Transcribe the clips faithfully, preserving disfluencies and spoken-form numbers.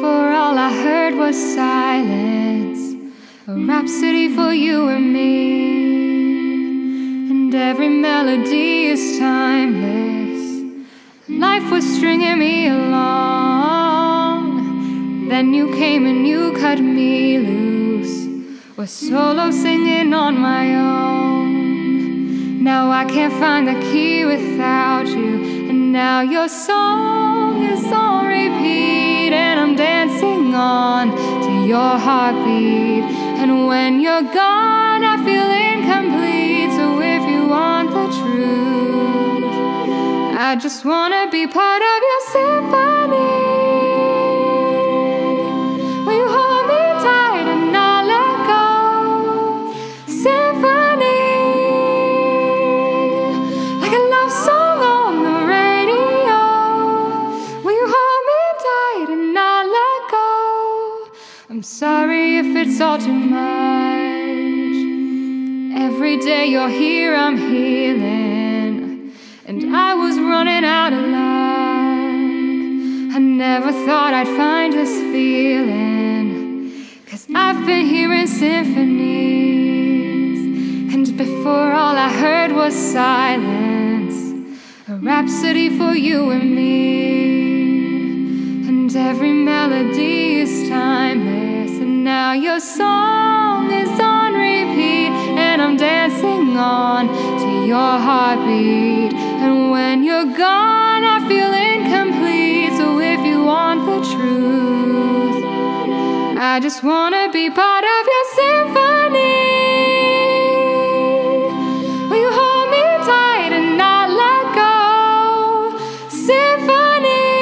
before all I heard was silence, a rhapsody for you and me. And every melody is timeless. Life was stringing me along. Then you came and you cut me loose, was solo singing on my own. Now I can't find the key without you, and now your song is on repeat, and I'm dancing on to your heartbeat. And when you're gone, I feel incomplete. So if you want the truth, I just wanna be part of your symphony. Will you hold me tight and not let go? Symphony, like a love song on the radio. Will you hold me tight and not let go? I'm sorry if it's all too much. Every day you're here, I'm healing, and I was running out of luck. I never thought I'd find this feeling, 'cause I've been hearing symphonies, and before all I heard was silence, a rhapsody for you and me. And every melody is timeless, and now your song is on repeat, and I'm dancing on to your heartbeat. And when you're gone, I feel incomplete. So if you want the truth, I just wanna be part of your symphony. Will you hold me tight and not let go? Symphony,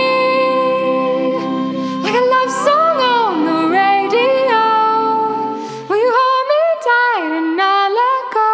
like a love song on the radio. Will you hold me tight and not let go?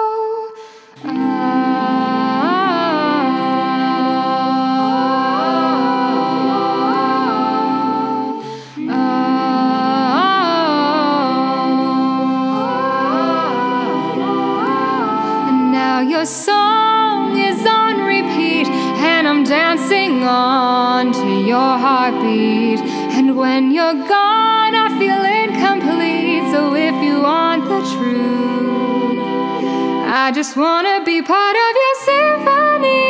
Your song is on repeat, and I'm dancing on to your heartbeat. And when you're gone, I feel incomplete. So if you want the truth, I just wanna be part of your symphony.